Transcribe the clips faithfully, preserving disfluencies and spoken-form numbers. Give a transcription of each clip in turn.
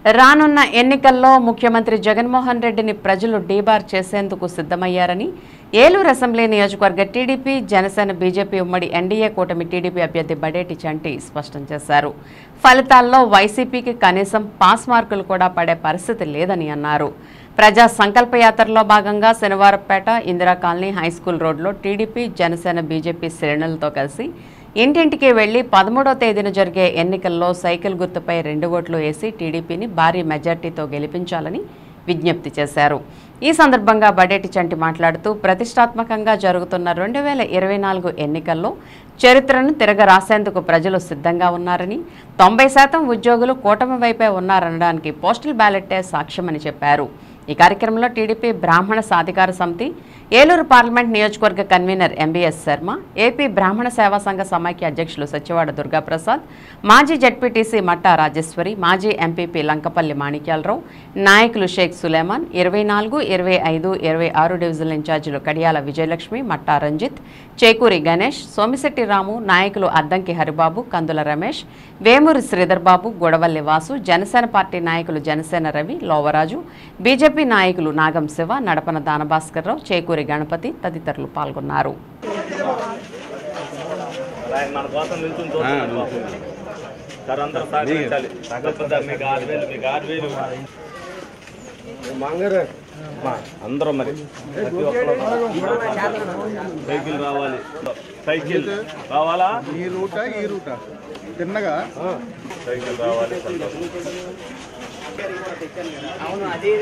రానున్న ఎన్నికల్లో ముఖ్యమంత్రి జగన్మోహన్ రెడ్డిని ప్రజలు డీబార్ చేసేందుకు సిద్ధమయ్యారని ఏలూరు అసెంబ్లీ నియోజకవర్గ టీడీపీ జనసేన బీజేపీ ఉమ్మడి ఎన్డీఏ కూటమి టీడీపీ అభ్యర్థి బడేటి చంటి స్పష్టం చేశారు. ఫలితాల్లో వైసీపీకి కనీసం పాస్ మార్కులు కూడా పడే పరిస్థితి లేదని అన్నారు. ప్రజా సంకల్ప యాత్రలో భాగంగా శనివారంపేట ఇందిరా కాలనీ హైస్కూల్ రోడ్లో టీడీపీ జనసేన బీజేపీ శ్రేణులతో కలిసి ఇంటింటికి వెళ్లి పదమూడవ తేదీన జరిగే ఎన్నికల్లో సైకిల్ గుర్తుపై రెండు ఓట్లు వేసి టీడీపీని భారీ మెజార్టీతో గెలిపించాలని విజ్ఞప్తి చేశారు. ఈ సందర్భంగా బడేటి చంటి మాట్లాడుతూ ప్రతిష్టాత్మకంగా జరుగుతున్న రెండు వేల ఇరవై నాలుగు ఎన్నికల్లో చరిత్రను తిరగ రాసేందుకు ప్రజలు సిద్ధంగా ఉన్నారని, తొంభై శాతం ఉద్యోగులు కూటమి వైపే ఉన్నారనడానికి పోస్టల్ బ్యాలెట్టే సాక్ష్యమని చెప్పారు. ఈ కార్యక్రమంలో టీడీపీ బ్రాహ్మణ సాధికార సమితి ఏలూరు పార్లమెంట్ నియోజకవర్గ కన్వీనర్ ఎంబీఎస్ శర్మ, ఏపీ బ్రాహ్మణ సేవా సంఘ సమైక్య అధ్యక్షులు సత్యవాడ దుర్గాప్రసాద్, మాజీ జడ్పీటీసీ మట్టా రాజేశ్వరి, మాజీ ఎంపీపీ లంకపల్లి మాణిక్యాలరావు, నాయకులు షేక్ సులేమాన్, ఇరవై నాలుగు ఇరవై ఐదు ఇరవై ఆరు డివిజనల్ ఇన్ఛార్జీలు కడియాల విజయలక్ష్మి, మట్టా రంజిత్, చేకూరి గణేష్, సోమిశెట్టి రాము, నాయకులు అద్దంకి హరిబాబు, కందుల రమేష్, వేమూరి శ్రీధర్ బాబు, గొడవల్లి వాసు, జనసేన పార్టీ నాయకులు జనసేన రవి, లోవరాజు, బీజేపీ నాయకులు నాగం శివ, నడపన దానభాస్కర్రావు, చేకూరి గణపతి తదితరులు పాల్గొన్నారు. అందరూ మరి సైకిల్ రావాలి, సైకిల్ రావాలా, ఈ రూట ఈ రూట తిన్నగా సైకిల్ రావాలి. అవును అదే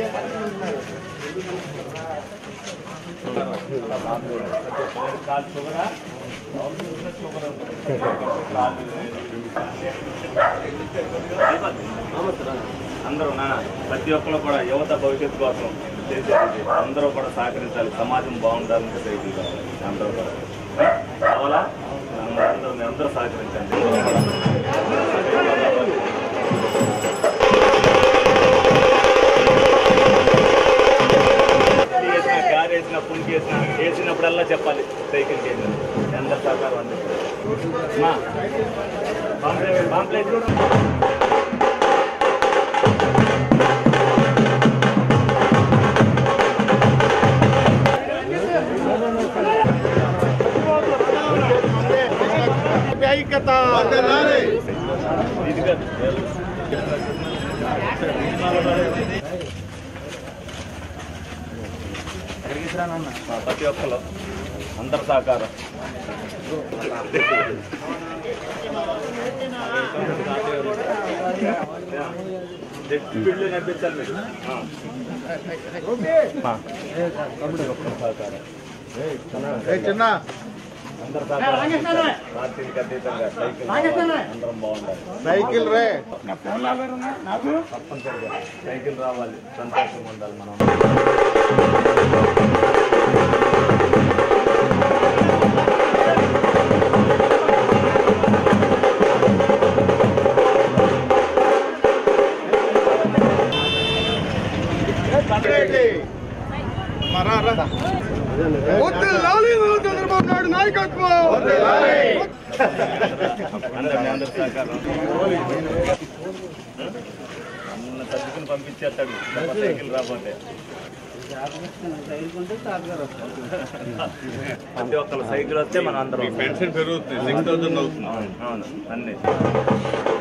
అందరూ నా ప్రతి ఒక్కరు కూడా యువత భవిష్యత్తు కోసం చేసేది అందరూ కూడా సహకరించాలి. సమాజం బాగుండాలంటే సైకిల్ కావాలి. అందరూ కూడా కావాలా, అందరూ అందరూ సహకరించండి. కారు వేసిన పుంకి వేసిన వేసినప్పుడల్లా చెప్పాలి సైకిల్ చేసిన అందరు సహకారం అండి. పాంప్లెట్ ఐక్యత ఇది కాదు ప్రతి ఒక్కరు అందరు సహకారం. బిడ్లు నడిపించాలి సహకారం. చిన్న అందరు సహకారం. పార్టీలకు అతీతంగా సైకిల్ అందరం బాగుండాలి. సైకిల్ రే తప్పనిసరిగా సైకిల్ రావాలి. సంతోషంగా ఉండాలి మనం. చంద్రబాబు నాయుడు నాయకత్వం సర్దుకుని పంపించేస్తాడు సైకిల్ రాబోతే. ప్రతి ఒక్కరు సైకిల్ వస్తే మనం అందరం పెన్షన్ పెరుగుతుంది. అవును అన్నీ